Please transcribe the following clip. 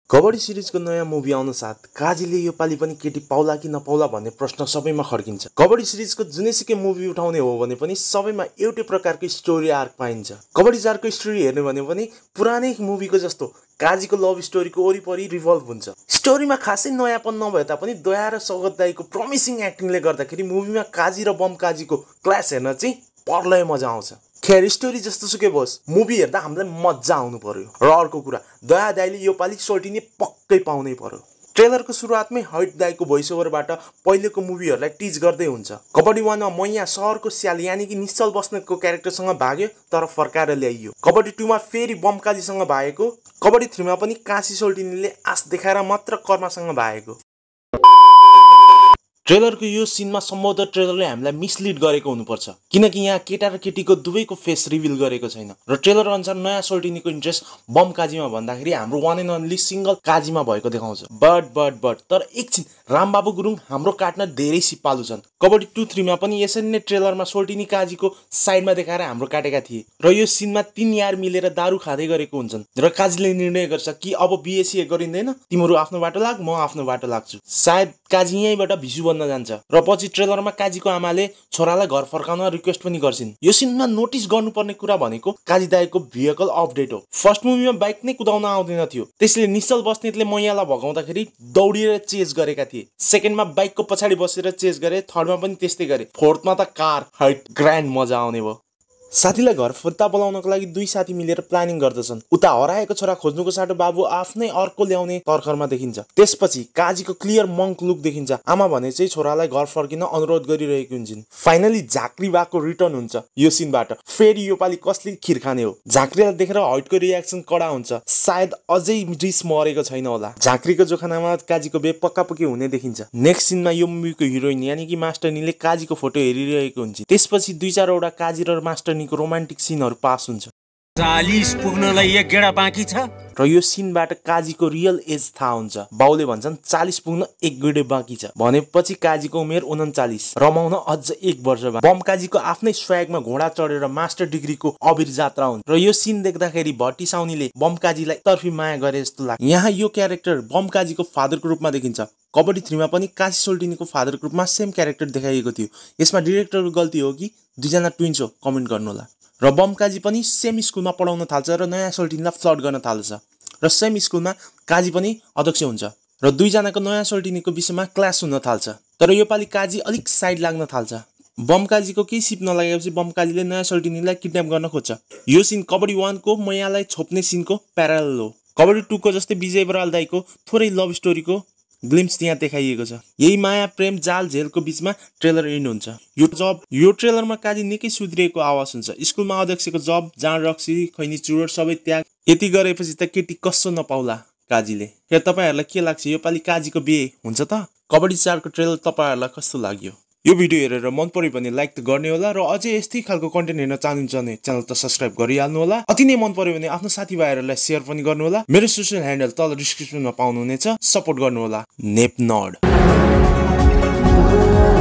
कबड्डी सिरिजको नयाँ मुभी आउन साथ काजीले यो पाली पनि केटी पाउला कि नपाउला भन्ने प्रश्न सबैमा खड्किन्छ। कबड्डी सिरिजको जुनैसुकै मुभी उठाउने हो भने पनि सबैमा एउटै प्रकारको स्टोरी आर्क पाइन्छ। कबड्डी 4को स्टोरी हेर्ने भने पनि पुरानै मुभीको जस्तो काजीको लभ स्टोरीको वरिपरि रिभल्भ हुन्छ। स्टोरीमा खासै नयाँपन नभए तापनि दया र सौगत दाईको प्रमिसिङ एक्टिङले गर्दाखेरि मुभीमा काजी र बम काजीको क्लास हेर्न चाहिँ पर्लै मजा आउँछ। खैर स्टोरी जस्तो सुकै होस्, मुभी हेर्दा हामीलाई मजा आउनु पर्यो। र अर्को कुरा, दया दाईले यो पालि सोल्टिनी पक्कै पाउनै पर्यो। ट्रेलरको सुरुवातमै हट दाईको भोइस ओभरबाट पहिलेको मुभीहरूलाई टिज गर्दै हुन्छ। कबड्डी 1मा मैया सहरको स्याल यानि कि निश्चल बस्नेतको क्यारेक्टरसँग भाग्यो तर फर्काएर ल्याइयो। कबड्डी 2मा फेरि बमकाजीसँग भागेको। कबड्डी 3मा पनि काशी सोल्टिनीले आश देखाएर मात्र कर्मासँग भागेको। ट्रेलरको यो सिनमा सम्भवतः ट्रेलरले हामीलाई मिसलिड गरेको हुनुपर्छ, किनकि यहाँ केटा र केटीको दुवैको फेस रिभिल गरेको छैन र ट्रेलर अनुसार नयाँ सोल्टिनीको इन्ट्रेस्ट बम काजीमा भन्दाखेरि हाम्रो वान एन्ड ओन्ली सिंगल काजीमा भएको देखाउँछ। बट तर एकछिन, रामबाबु गुरुङ हाम्रो काट्न धेरै सिपालु छन्। कबड्डी 2-3मा पनि यसरी नै ट्रेलरमा सोल्टिनी काजीको साइडमा देखाएर हाम्रो काटेका थिए र यो सिनमा 3 यार मिलेर दारू खाँदै गरेको हुन्छन् र काजीले निर्णय गर्छ कि अब बिएसी गरिँदैन, तिमीहरू आफ्नो बाटो लाग, म आफ्नो बाटो लाग्छु। सायद काजी यहीँबाट भिसु बन्न जान्छ र पछि ट्रेलरमा काजीको आमाले छोरालाई घर फर्काउन रिक्वेस्ट पनि गर्छिन्। यो सिनमा नोटिस गर्नुपर्ने कुरा भनेको काजी दाईको भेहिकल अपडेट हो। फर्स्ट मुभीमा बाइक नै कुदाउन आउँदैन थियो, त्यसले निश्चल बस्नेतले मैयालाई भगाउँदाखेरि दौडिएर चेज गरेका थिए। सेकेन्डमा बाइकको पछाडि बसेर चेज गरे, थर्डमा पनि त्यस्तै गरे, फोर्थमा त कार हाइट ग्रान्ड मजा आउने भयो। साथीलाई घर फिर्ता बोलाउनको लागि 2 साथी मिलेर प्लानिङ गर्दछन्। उता हराएको छोरा खोज्नुको साटो बाबु आफ्नै अर्को ल्याउने तर्खरमा देखिन्छ। त्यसपछि काजीको क्लियर मङ्क लुक देखिन्छ। आमा भने चाहिँ छोरालाई घर फर्किन अनुरोध गरिरहेको हुन्छन्। फाइनली झाँक्री बाको रिटर्न हुन्छ यो सिनबाट। फेरि यो पालि कसले खिर खाने हो? झाँक्रीलाई देखेर हटको रियाक्सन कडा हुन्छ। सायद अझै रिस मरेको छैन होला। झाँक्रीको जोखानामा काजीको बे पक्कापक्की हुने देखिन्छ। नेक्स्ट सिनमा यो मुभीको हिरोइन यानि कि मास्टरनीले काजीको फोटो हेरिरहेको हुन्छ। त्यसपछि 2-4 वटा काजी र मास्टर रोमान्टिक सिनहरु पास हुन्छ। 40 पुग्नलाई 1 गेडा बाँकी छ र यो सिनबाट काजीको रियल एज थाहा हुन्छ। बाउले भन्छन् 40 पुग्न 1 गेडा बाँकी छ भनेपछि काजीको उमेर 39, रमाउन अझ 1 वर्ष बाँकी। बम काजीको आफ्नै स्वयागमा घोडा चढेर मास्टर डिग्रीको अबिर जात्रा हुन्छ र यो सिन देख्दाखेरि भट्टी साउनीले बम काजीलाई तर्फी माया गरे जस्तो लाग्छ। यहाँ यो क्यारेक्टर बम काजीको फादरको रूपमा देखिन्छ। कबड्डी 3मा पनि काशी सोल्टिनीको फादरको रूपमा सेम क्यारेक्टर देखाइएको थियो। यसमा डिरेक्टरको गल्ती हो कि 2 जना ट्विन्स हो, कमेन्ट गर्नु होला। र बम काजी पनि सेम स्कुलमा पढाउन थाल्छ र नयाँ सोल्टिनीलाई फ्लड गर्न थाल्छ र सेम स्कुलमा काजी पनि अध्यक्ष हुन्छ र 2 जनाको नयाँ सोल्टिनीको विषयमा क्लास हुन थाल्छ। तर यो पालि काजी अलिक साइड लाग्न थाल्छ। बम काजीको केही सिप नलागेपछि बम काजीले नयाँ सोल्टिनीलाई किडन्याप गर्न खोज्छ। यो सिन कबड्डी 1को मैयालाई छोप्ने सिनको प्यारालल हो। कबड्डी 2को जस्तै विजय बराल दाईको थोरै लभ स्टोरीको ग्लिम्स यहाँ देखाइएको छ। यही माया प्रेम जाल झेलको बीचमा ट्रेलर एन्ड हुन्छ। यो ट्रेलरमा काजी निकै सुध्रिएको आवाज हुन्छ। स्कुलमा अध्यक्षको जब, जाँड रक्सी, खैनी चुरोट सबै त्याग। यति गरेपछि त केटी कसो नपाउला काजीले। के तपाईहरुलाई के लाग्छ, यो पालि काजीको बिहे हुन्छ त? कबड्डी 4को ट्रेलर तपाईहरुलाई कस्तो लाग्यो? यो भिडियो हेरेर मन पर्यो भने लाइक त गर्ने होला र अझै यस्तै खालको कन्टेन्ट हेर्न चाहनुहुन्छ भने च्यानल त सब्स्क्राइब गरिहाल्नु होला। अति नै मन पर्यो भने आफ्नो साथीभाइहरुलाई शेयर पनि गर्नु होला। मेरो सोशल ह्यान्डल तल डिस्क्रिप्सनमा पाउनुहुनेछ, सपोर्ट गर्नु होला। नेपनर्ड।